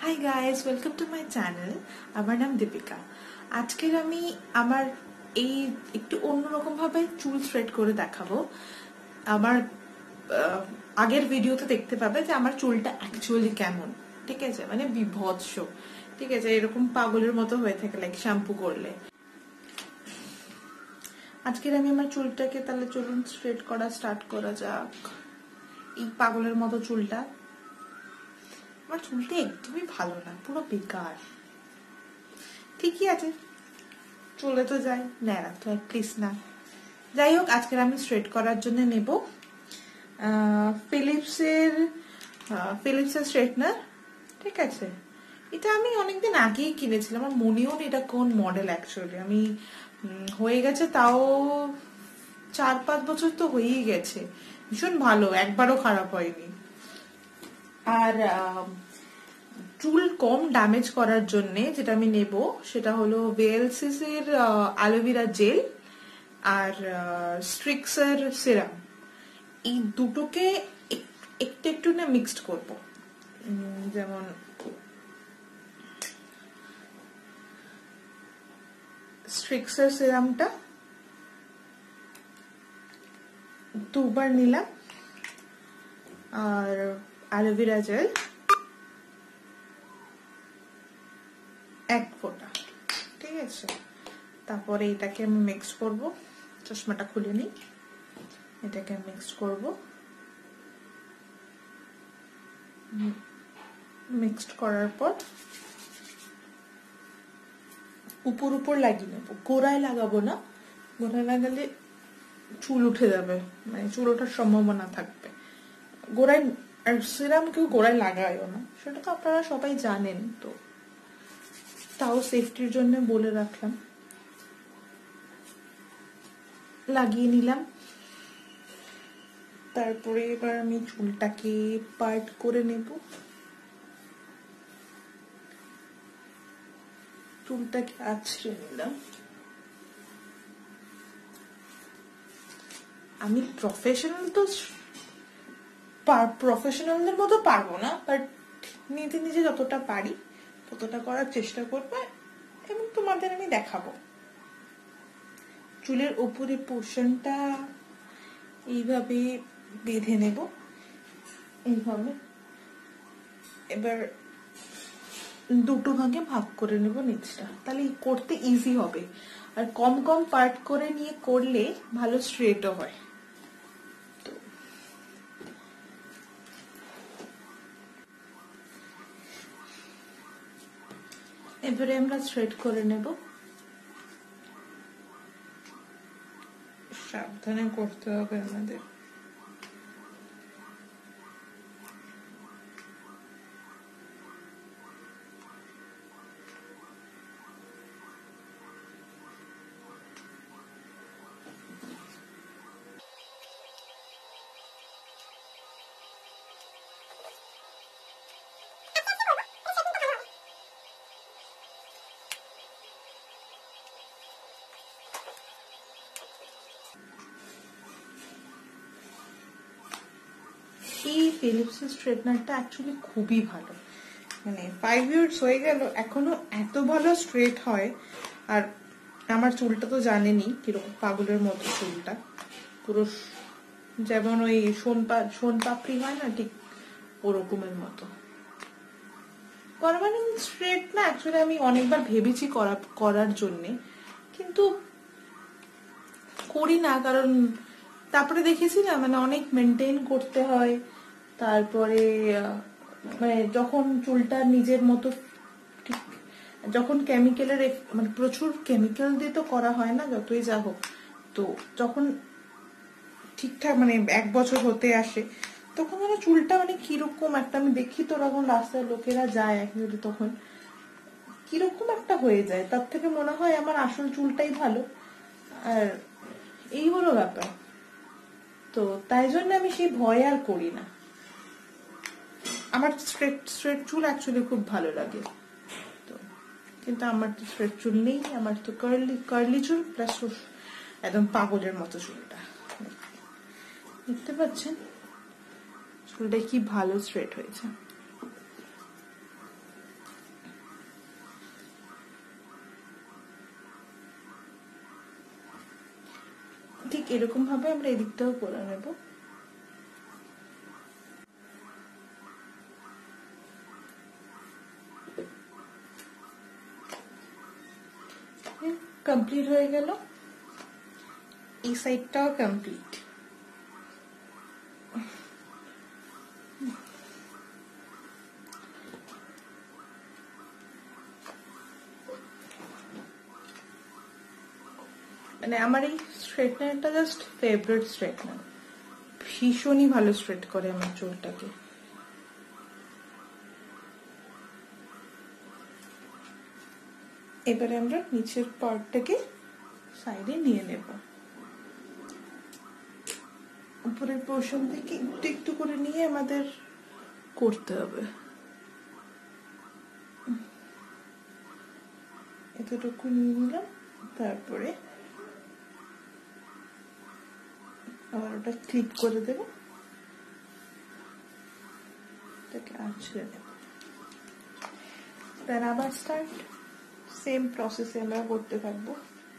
High guys, welcome to my channel. আমার নাম দীপিকা। আজকের আমি আমার এই একটু অন্যরকম ভাবে চুল থ্রেড করে দেখাবো। আমার আগের ভিডিওতে দেখতে পাবে যে আমার চুলটা অ্যাকচুয়ালি কেমন, ঠিক আছে, মানে বিভৎস, ঠিক আছে, এরকম পাগলের মতো হয়ে থাকে লাইক শ্যাম্পু করলে। আজকের আমি আমার চুলটাকে তাহলে চলুন স্ট্রেট করা স্টার্ট করা যাক। এই পাগলের মতো চুলটা, আমার চুলটা একদমই ভালো না, পুরো বেকার। ঠিকই আছে, চলে তো যাই, ন্যাড়া তো প্লিজ না। যাই হোক, আজকের আমি স্ট্রেট করার জন্য নেব ফিলিপসের স্ট্রেটনার, ঠিক আছে। এটা আমি অনেকদিন আগেই কিনেছিলাম, আমার মনেও নেই এটা কোন মডেল অ্যাকচুয়ালি। আমি হয়ে গেছে তাও 4-5 বছর তো হয়েই গেছে। ভীষণ ভালো, একবারও খারাপ হয়নি। আর চুল কম ড্যামেজ করার জন্য যেটা আমি নেব সেটা হলো VLCC এর অ্যালোভেরা জেল আর স্ট্রিক্সের সিরাম। এই দুটোকে একটু একটু না মিক্সড করব। যেমন স্ট্রিক্সের সিরামটা 2 বার নিলাম, আর অ্যালোভেরা জেল 1 ফোঁটা, ঠিক আছে। তারপরে এটাকে আমি মিক্স করব। চশমাটা খুলে নিই। এটাকে মিক্স করব। মিক্সড করার পর উপর উপর লাগিয়ে নেবো, গোড়ায় লাগাবো না। গোড়ায় লাগালে চুল উঠে যাবে, মানে চুল ওঠার সম্ভাবনা থাকবে। গোড়ায় আর সিরাম কেউ গোড়ায় লাগায়ও না, সেটা তো আপনারা সবাই জানেন, তো তাও সেফটির জন্য বলে রাখলাম। লাগিয়ে নিলাম। তারপরে এবার আমি চুলটাকে পার্ট করে নেব। চুলটাকে আছড়ে নিলাম। আমি প্রফেশনালদের মতো পারবো না, বাট নিজে নিজে যতটা পারি ততটা করার চেষ্টা করবো এবং তোমাদের আমি দেখাবো। চুলের উপরে পোর্শনটা এইভাবে বেঁধে নেব, এইভাবে। এবার দুটো ভাগে ভাগ করে নেব নিচটা, তাহলে করতে ইজি হবে। আর কম কম পার্ট করে নিয়ে করলে ভালো স্ট্রেটও হয়। তো এবারে আমরা স্ট্রেট করে নেব। সাবধানে করতে হবে আমাদের। এই ফিলিপসের স্ট্রেটনারটা অ্যাকচুয়ালি খুবই ভালো, মানে 5 ইয়ার্স হয়ে গেল এখনো এত ভালো স্ট্রেট হয়। আর আমার চুলটা তো জানেনই কিরকম পাগলের মতো চুলটা, পুরো যেমন ওই সোন পাপড়ি হয় না, ঠিক ওরকমের মতো। পার্মানেন্ট স্ট্রেট না অ্যাকচুয়ালি আমি অনেকবার ভেবেছি করার জন্যে, কিন্তু করি না। কারণ তারপরে দেখেছি না, মানে অনেক মেনটেন করতে হয়। তারপরে মানে যখন চুলটা নিজের মতো ঠিক, যখন কেমিক্যালের মানে প্রচুর কেমিক্যাল দিয়ে তো করা হয় না, যতই যা হোক, তো যখন ঠিকঠাক মানে 1 বছর হতে আসে তখন মানে চুলটা মানে কিরকম একটা, আমি দেখি তো যখন রাস্তায় লোকেরা যায় একবারে, তখন কিরকম একটা হয়ে যায়। তার থেকে মনে হয় আমার আসল চুলটাই ভালো। আর এই হলো ব্যাপার। তো তাই জন্য আমি সেই ভয় আর করি না। আমার স্ট্রেট চুল অ্যাকচুয়ালি খুব ভালো লাগে, তো কিন্তু আমার তো স্ট্রেট চুল নেই, আমার তো কার্লি চুল প্লাস একদম পাগলের মতো চুলটা। দেখতে পাচ্ছেন চুলটা কি ভালো স্ট্রেট হয়েছে। ঠিক এরকম ভাবে আমরা এদিকটাও করে নেব। কমপ্লিট হয়ে গেল, এই সাইডটাও কমপ্লিট। মানে আমার এই স্ট্রেটনারটা জাস্ট ফেভারিট স্ট্রেটনার, ভীষণই ভালো স্ট্রেট করে আমার চুলটাকে। এবারে আমরা নিচের পার্টটাকে সাইডে নিয়ে নেব, উপরের পোর্শন থেকে একটু একটু করে নিয়ে আমাদের করতে হবে। এতটুকু নিয়ে নিলাম, তারপরে আবার ওটা ক্লিপ করে দেবো, এটাকে আঁচড়ে নেব। দেন আবার স্টার্ট, সেম প্রসেসে আমরা করতে থাকবো।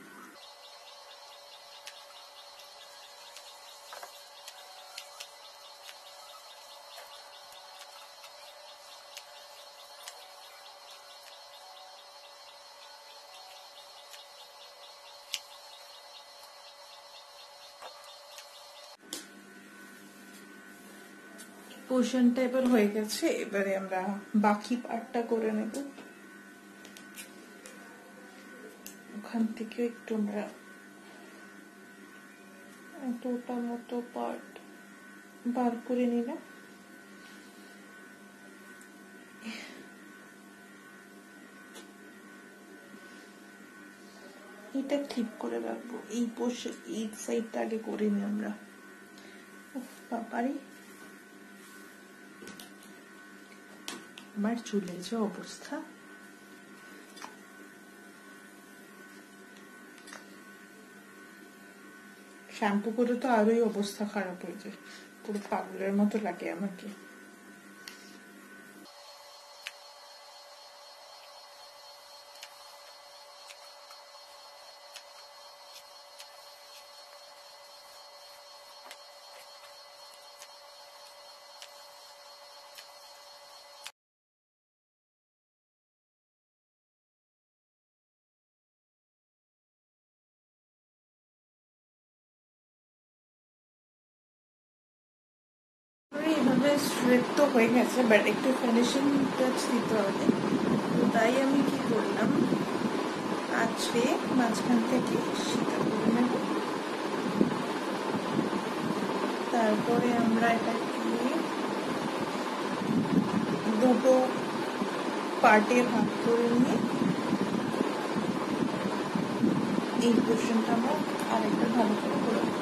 পোর্শনটা এবার হয়ে গেছে, এবারে আমরা বাকি পার্টটা করে নেব। ওখান থেকে একটু আমরা এতটা মতো পার্ট বার করে নিলাম। এটা ক্লিপ করে রাখবো, এই পোর্শন এই সাইডটা আগে করে নিই আমরা। বাবারে আমার চুলের যে অবস্থা, শ্যাম্পু করে তো আরোই অবস্থা খারাপ হয়ে যায়, পুরো পাগলের মতো লাগে আমাকে। এইভাবে স্ট্রেট তো হয়ে গেছে, বাট একটু ফিনিশিং টাচ দিতে হবে। তো তাই আমি কি করলাম, আজকে মাঝখান থেকে সেটা করে নেব। তারপরে আমরা এটাকে দুটো পার্টে ভাগ করে নিয়ে এই পোর্শনটা আমরা আরেকটা ভালো করে করে নেব।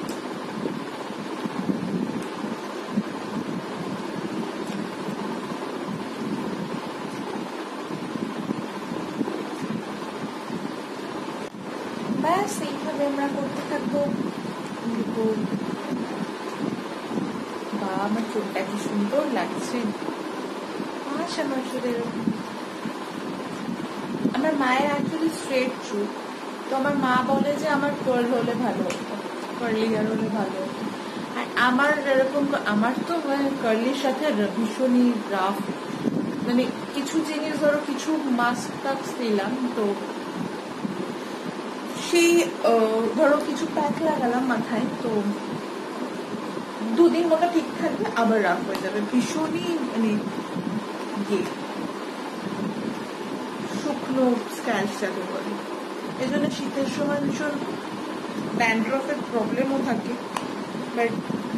ব্যাস এইভাবে আমরা করতে থাকবো। বা আমার চুলটা কি সুন্দর লাগছে, আমার চুলের। আমার মায়ের অ্যাকচুয়ালি স্ট্রেট চুল, তো আমার মা বলে যে আমার কার্ল হলে ভালো হতো, কার্লি হেয়ার হলে ভালো হতো। আর আমার এরকম, আমার তো কার্লির সাথে ভীষণই রাফ, মানে কিছু জিনিস ধরো কিছু মাস্ক টাস্ক দিলাম, তো সেই ধরো কিছু প্যাক লাগালাম মাথায়, তো দুদিন মতো ঠিক থাকবে, আবার রাফ হয়ে যাবে, ভীষণই মানে শুকনো স্ক্যাল্প যাকে বলে। এই জন্য শীতের সময় ভীষণ ড্যান্ড্রফের প্রবলেমও থাকে। বাট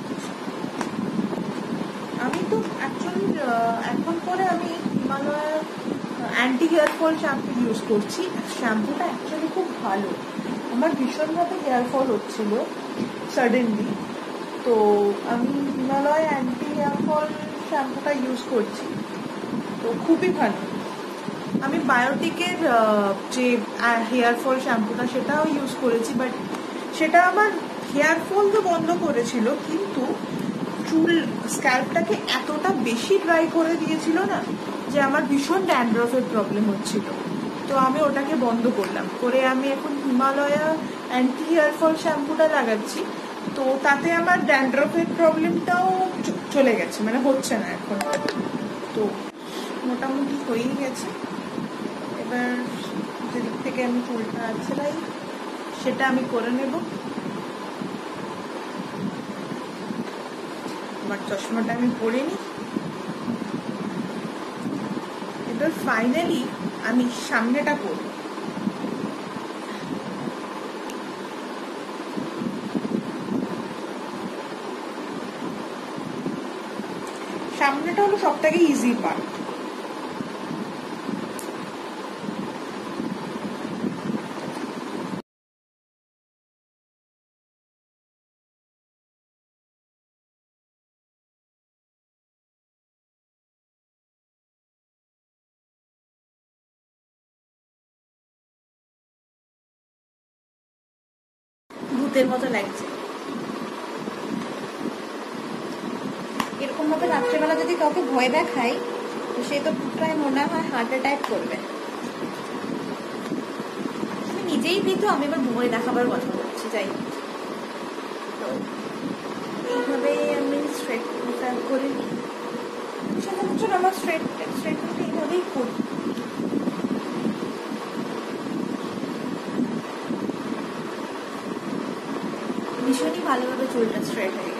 আমি তো অ্যাকচুয়ালি এখন পরে আমি হিমালয়ের anti hair fall shampoo use করছি। শ্যাম্পুটা অ্যাকচুয়ালি খুব ভালো, আমার ভীষণভাবে হেয়ার ফল হচ্ছিল সাডেনলি, তো আমি হিমালয় অ্যান্টি হেয়ার ফল শ্যাম্পুটা ইউজ করছি, তো খুবই ভালো। আমি বায়োটিকের যে হেয়ার ফল শ্যাম্পুটা সেটাও ইউজ করেছি, বাট সেটা আমার হেয়ার ফল তো বন্ধ করেছিল, কিন্তু চুল স্ক্যাল্পটাকে এতটা বেশি ড্রাই করে দিয়েছিল না, যে আমার ভীষণ ড্যান্ড্রফের প্রবলেম হচ্ছিল। তো আমি ওটাকে বন্ধ করলাম, করে আমি এখন হিমালয়া অ্যান্টি হেয়ার ফল শ্যাম্পুটা লাগাচ্ছি। তো তাতে আমার ড্যান্ড্রফের প্রবলেমটাও চলে গেছে, মানে হচ্ছে না এখন। তো মোটামুটি হয়েই গেছে। এবার যেদিক থেকে আমি চুলটা আঁচড়াই সেটা আমি করে নেব। আমার চশমাটা আমি পরে নিই। এবার ফাইনালি আমি সামনেটা করব। সামনেটা হলো সব থেকে ইজি পার্ট। ভূতের মতো লাগছে। এরকম ভাবে রাত্রেবেলা যদি কাউকে ভয় দেখাই তো সে তো প্রায় মনে হয় হার্ট অ্যাটাক করবে। তুমি নিজেই ভীতু, আমি এবার ভয় দেখাবার কথা বলছি। যাই হোক, তো এইভাবে আমি স্ট্রেট করে নিই। সচরাচর আমার স্ট্রেটমেন্ট এইভাবেই করি। ভীষণই ভালোভাবে চুলটা স্ট্রেট হয়ে